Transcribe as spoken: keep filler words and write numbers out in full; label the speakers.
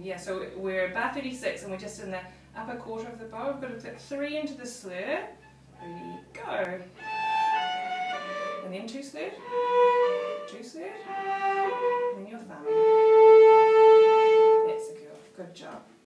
Speaker 1: Yeah, so we're bar thirty-six and we're just in the upper quarter of the bow. We've got to put three into the slur. Ready, go. And then two slur.